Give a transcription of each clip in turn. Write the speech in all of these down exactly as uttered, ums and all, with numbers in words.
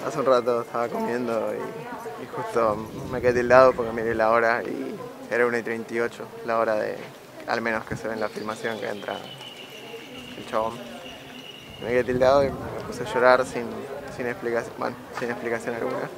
Hace un rato estaba comiendo y, y justo me quedé tildado porque miré la hora y era una y treinta y ocho, la hora de, al menos que se ve en la filmación que entra el chabón. Me quedé tildado y me puse a llorar sin, sin explicación, bueno, sin explicación alguna.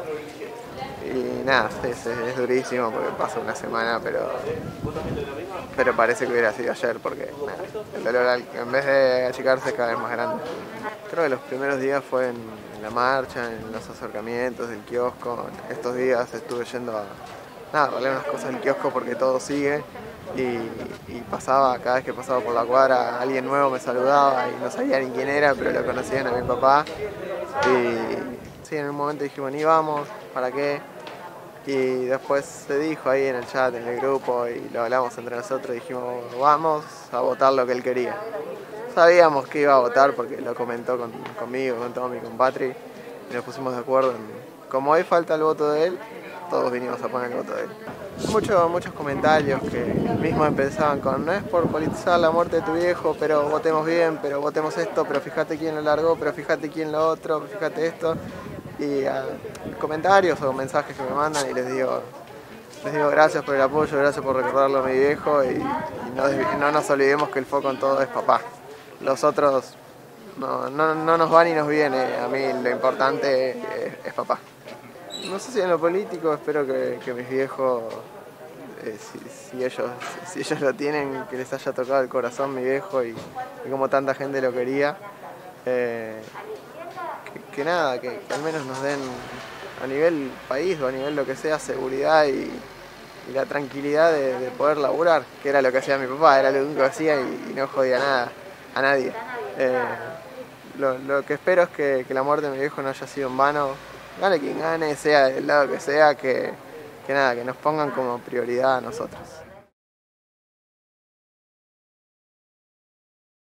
Y nada, es, es durísimo porque pasa una semana, pero, pero parece que hubiera sido ayer porque nada, el dolor en vez de achicarse es cada vez más grande. Creo que los primeros días fue en, en la marcha, en los acercamientos del kiosco. Estos días estuve yendo a nada, arreglar unas cosas del kiosco porque todo sigue y, y pasaba, cada vez que pasaba por la cuadra alguien nuevo me saludaba y no sabía ni quién era, pero lo conocían a mi papá. Y sí, en un momento dijimos, ni vamos, ¿para qué? Y después se dijo ahí en el chat, en el grupo, y lo hablamos entre nosotros, dijimos, vamos a votar lo que él quería. Sabíamos que iba a votar porque lo comentó con, conmigo, con todo mi compatri, y nos pusimos de acuerdo en, como hoy falta el voto de él, todos vinimos a poner el voto de él. Muchos, muchos comentarios que mismo empezaban con, no es por politizar la muerte de tu viejo, pero votemos bien, pero votemos esto, pero fíjate quién lo largó, pero fíjate quién lo otro, fíjate esto. Y uh, comentarios o mensajes que me mandan y les digo, les digo gracias por el apoyo, gracias por recordarlo a mi viejo y, y no, no nos olvidemos que el foco en todo es papá. Los otros no, no, no nos va ni nos viene, a mí lo importante es, es papá. No sé si en lo político, espero que, que mis viejos, eh, si, si, ellos, si ellos lo tienen, que les haya tocado el corazón mi viejo y, y como tanta gente lo quería. Eh, que, que nada, que, que al menos nos den a nivel país o a nivel lo que sea seguridad y, y la tranquilidad de, de poder laburar, que era lo que hacía mi papá, era lo único que hacía y, y no jodía nada a nadie. Eh, lo, lo que espero es que, que la muerte de mi viejo no haya sido en vano, gane quien gane, sea del lado que sea, que, que nada, que nos pongan como prioridad a nosotros.